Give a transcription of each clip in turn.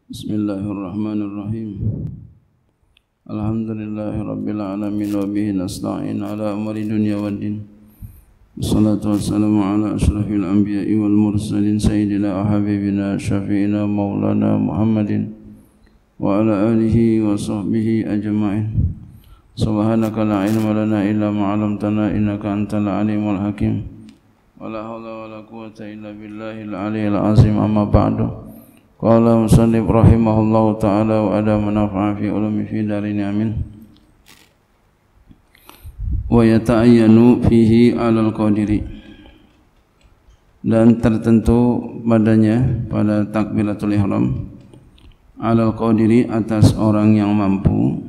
Bismillahirrahmanirrahim. Alhamdulillahirabbil alamin wa bihi nasta'in ala umuri dunya waddin. Wassalatu wassalamu ala asyrafil anbiya'i wal mursalin sayyidina habibina syafi'ina maulana Muhammadin wa ala alihi wa sahbihi ajma'in. Subhanaka la ilma lana illa ma 'allamtana innaka antal alimul hakim. Wala haula wala quwwata illa billahil aliyyil azim. Amma ba'du. Qala musannif rahimahullahu ta'ala wa adama nafa'a fi ulumi fi darini amin. Wa yata'ayyanu fihi 'alal qadiri, dan tertentu padanya pada takbiratul ihram 'alal qadiri atas orang yang mampu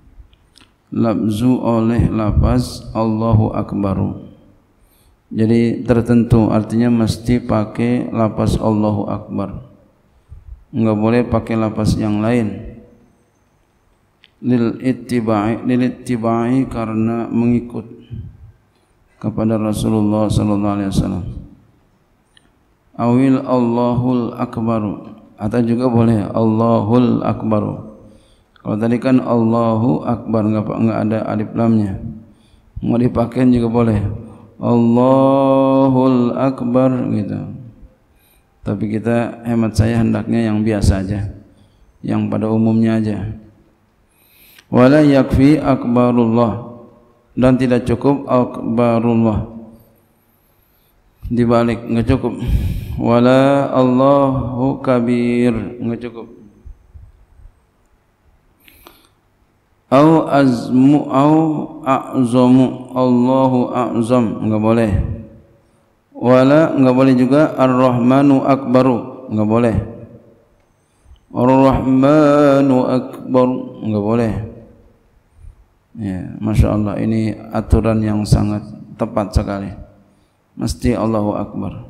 labzu oleh lafaz Allahu Akbaru. Jadi tertentu artinya mesti pakai lafaz Allahu Akbar, enggak boleh pakai lafaz yang lain. Lil ittiba'i karena mengikut kepada Rasulullah sallallahu alaihi wasallam. Awil Allahul Akbaru, atau juga boleh Allahul Akbaru. Kalau tadi kan Allahu Akbar enggak ada alif lamnya, mau dipakai juga boleh Allahul Akbar gitu. Tapi kita, hemat saya, hendaknya yang biasa aja, yang pada umumnya aja. Wala yakfi akbarullah, dan tidak cukup akbarullah, dibalik enggak cukup. Wala Allahu kabir, enggak cukup. Au azmu au a'zamu, Allahu a'zam, enggak boleh. Wala enggak boleh juga Ar-Rahmanu Akbaru, enggak boleh. Ar-Rahmanu Akbar, enggak boleh. Ya, Masya Allah, ini aturan yang sangat tepat sekali. Mesti Allahu Akbar.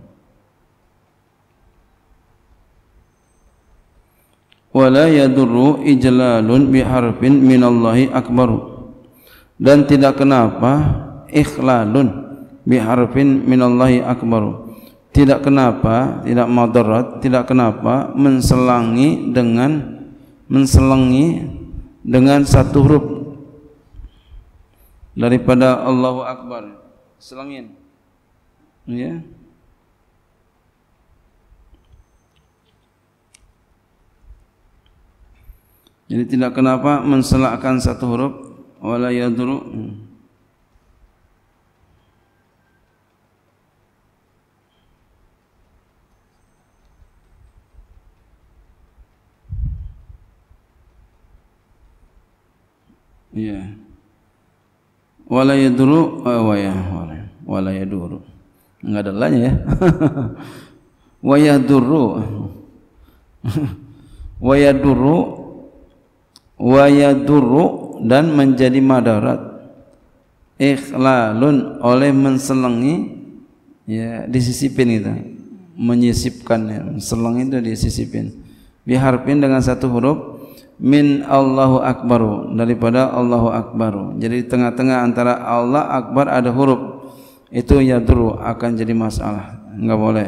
Wala yadurru ijlalun biharfin minallahi akbaru, dan tidak kenapa ikhlalun biharfin minallahi akbaru, tidak kenapa, tidak madarat, tidak kenapa menselangi dengan satu huruf daripada Allahu Akbar. Selangin, ya. Jadi tidak kenapa menselakkan satu huruf. Wala yadru, ya. Wala yadru, wala yaduru, enggak ada lanya ya. Wa yadurru, wa yadurru, wa yadurru, dan menjadi madarat. Ikhlalun, oleh menselengi, ya, disisipin itu, menyisipkannya. Selang itu disisipin. Biharfin, dengan satu huruf. Min Allahu Akbaru, daripada Allahu Akbaru. Jadi tengah-tengah antara Allah Akbar ada huruf, itu yadurru, akan jadi masalah, enggak boleh.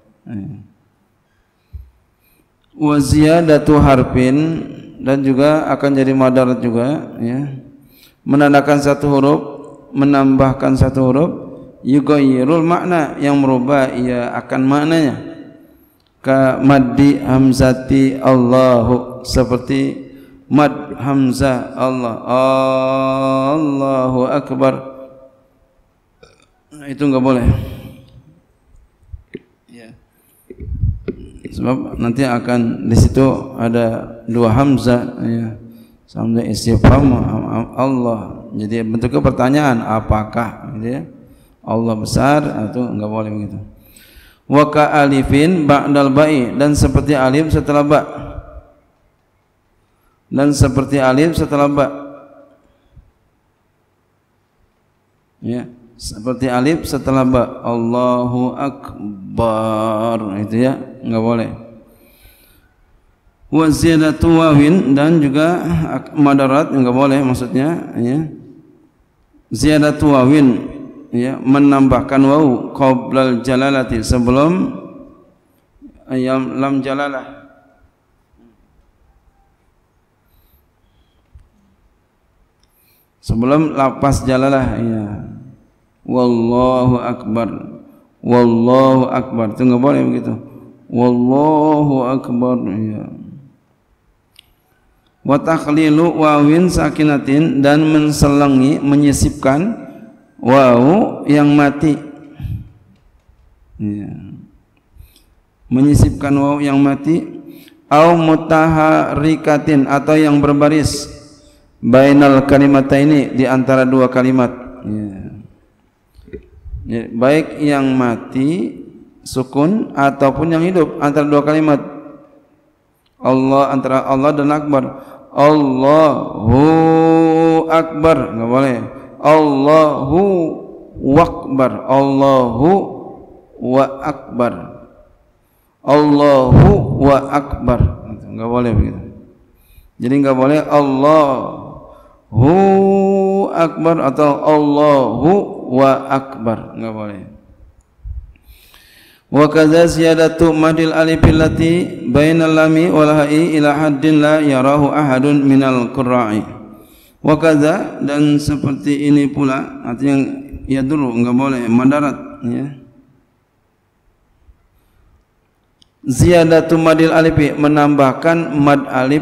Wa ziyadatu harfin, dan juga akan jadi madarat juga, ya. Menandakan satu huruf, menambahkan satu huruf, yughayyirul makna, yang merubah ia akan maknanya. Ka maddi hamzati Allahu, seperti mad hamzah Allah, Allahu Akbar, itu enggak boleh, ya. Sebab nanti akan di situ ada dua hamzah, ya, hamzah istifham Allah, jadi bentuknya pertanyaan, apakah, gitu ya, Allah besar, atau enggak boleh begitu. Wa ka alifin ba'dal ba'i, dan seperti alif setelah ba, dan seperti alif setelah ba, ya, seperti alif setelah ba, Allahu Akbar, itu ya, enggak boleh. Wa ziyadatu wawin, dan juga madarat, enggak boleh, maksudnya, ya, ziyadatu wawin, ya, menambahkan waw qoblal jalalati, sebelum lam jalalah, sebelum lafaz jalalah ya. Wallahu akbar. Wallahu akbar. Itu enggak boleh begitu. Wallahu akbar ya. Wa takhlilu wawin sakinatin, dan menselengi, menyisipkan waw yang mati ya. Menyisipkan waw yang mati, au mutaharrikatin, atau yang berbaris, bainal kalimataini, di antara dua kalimat ya. Ya, baik yang mati sukun ataupun yang hidup antara dua kalimat. Allah, antara Allah dan akbar. Allahu akbar, enggak boleh. Allahu akbar. Allahu wa akbar. Allahu wa akbar, enggak boleh begitu. Jadi enggak boleh Allahu akbar atau Allahu wa akbar, enggak boleh. Wa kadza ziyadatu madil alif allati bainal lami wal ha'i ila haddin la yarahu ahadun minal qurra'i. Wa kadza, dan seperti ini pula, artinya ya dulu enggak boleh madarat ya. Ziyadatu madil alif, menambahkan mad alif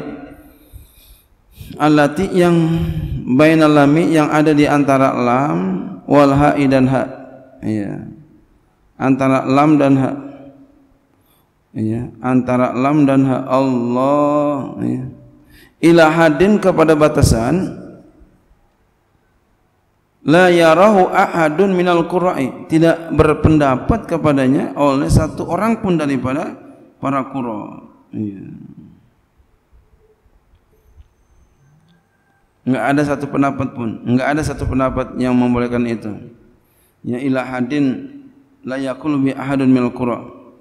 allati yang bainal lami, yang ada di antara lam wal ha'i dan ha ya. Antara lam dan ha ya, antara lam dan ha. Allah ya. Ila hadin, kepada batasan, la yarahu ahadun minal qurra'i, tidak berpendapat kepadanya oleh satu orang pun daripada para qurra ya. Enggak ada satu pendapat pun, enggak ada satu pendapat yang membolehkan itu ya. Ila hadin la yaqulu bi ahadun minal qurra.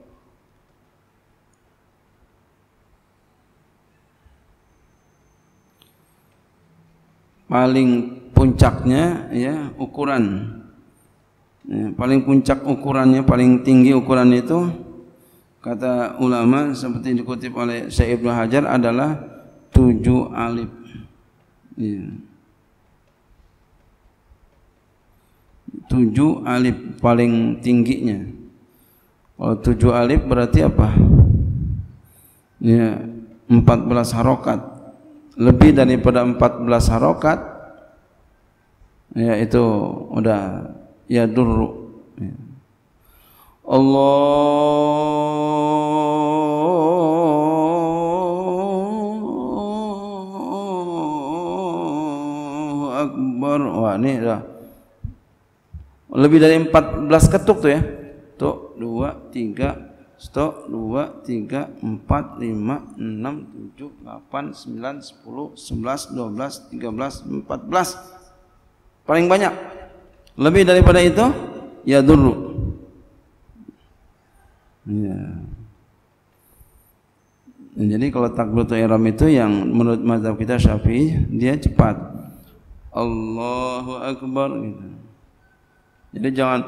Paling puncaknya ya ukuran ya, paling puncak ukurannya, paling tinggi ukuran itu, kata ulama seperti dikutip oleh Syekh Ibnu Hajar, adalah 7 alif ya. 7 alif paling tingginya. Kalau 7 alif berarti apa? Ya, 14 harokat. Lebih daripada 14 harokat ya, itu udah ya durru ya. Allahu akbar. Wah, ini dah lebih dari 14 ketuk tuh ya. Tuh 2 3 stok 2 3 4 5 6 7 8 9 10 11 12 13 14. Paling banyak. Lebih daripada itu ya durru. Ya. Jadi kalau takbiratul ihram itu yang menurut mazhab kita Syafi'i, dia cepat. Allahu akbar gitu. Jadi jangan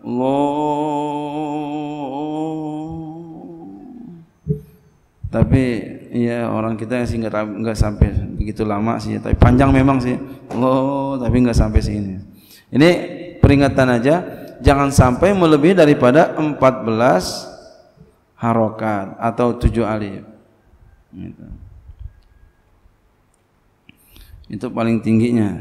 tapi ya orang kita sih enggak sampai begitu lama sih, tapi panjang memang sih. Tapi enggak sampai sini. Ini peringatan aja, jangan sampai melebihi daripada 14 harokat atau 7 alif. Gitu. Itu paling tingginya.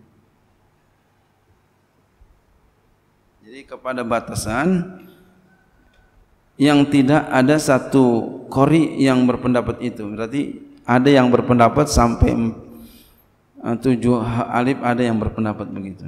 Jadi kepada batasan yang tidak ada satu qori yang berpendapat itu. Berarti ada yang berpendapat sampai 7 alif, ada yang berpendapat begitu.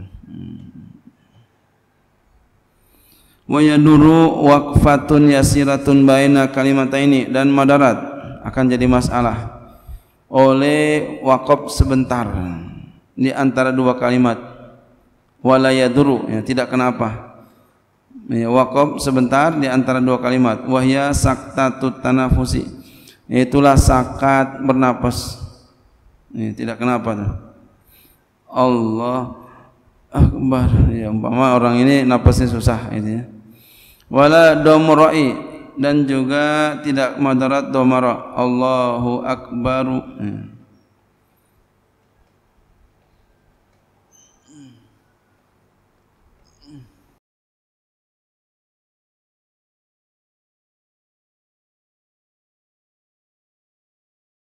Wa yaduru waqfatun yasiratun baina kalimataini, dan madarat akan jadi masalah oleh waqaf sebentar di antara dua kalimat. Wala yaduru ya, tidak kenapa. Ya, waqaf sebentar di antara dua kalimat. Wahya saktatut tanafusi, itulah sakat bernapas. Ya, tidak kenapa tuh. Allah akbar ya, umpama orang ini napasnya susah ini ya. Wala domrai, dan juga tidak madarat domara. Allahu akbaru ya.